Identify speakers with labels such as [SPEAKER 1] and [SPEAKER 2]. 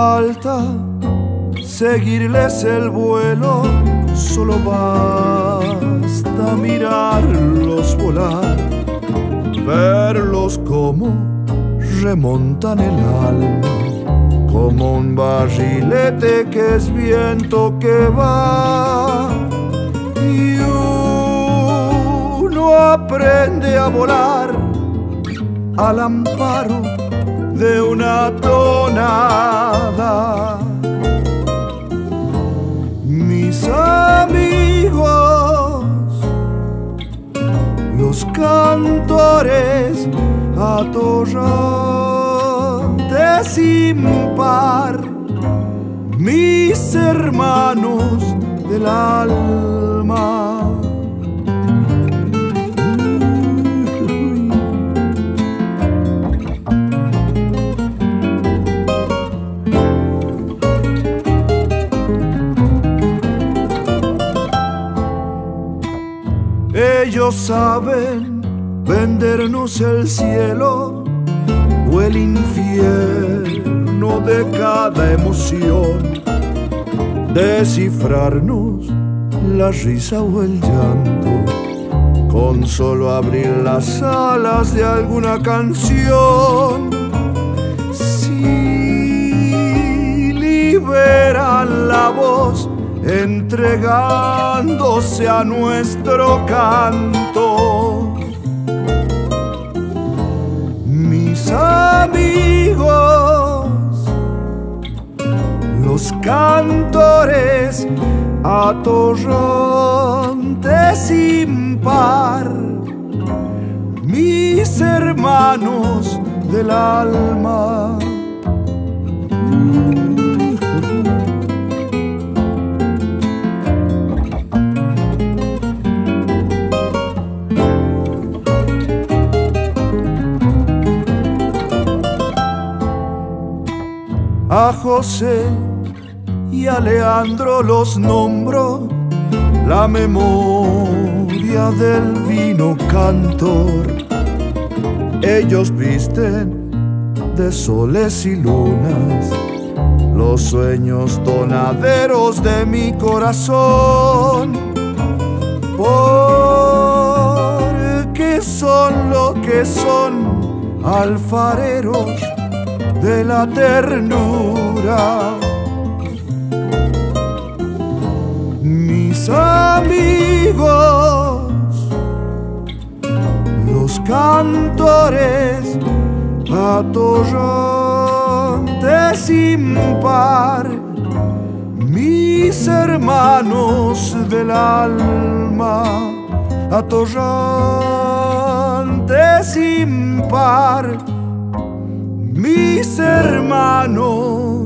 [SPEAKER 1] falta seguirles el vuelo, solo basta mirarlos volar, verlos como remontan el alma, como un barrilete que es viento que va. Y uno aprende a volar al amparo de una tonada. Mis amigos, los cantores atorrantes sin par, mis hermanos del alma. Ellos saben vendernos el cielo o el infierno de cada emoción, descifrarnos la risa o el llanto, con solo abrir las alas de alguna canción. Si liberan la voz entregándose a nuestro canto, mis amigos, los cantores atorrantes sin par, mis hermanos del alma. A José y a Leandro los nombro, la memoria del vino cantor. Ellos visten de soles y lunas los sueños tonaderos de mi corazón, porque son lo que son, alfareros de la ternura. Mis amigos, los cantores atorrantes sin par, mis hermanos del alma, atorrantes sin par, mis hermanos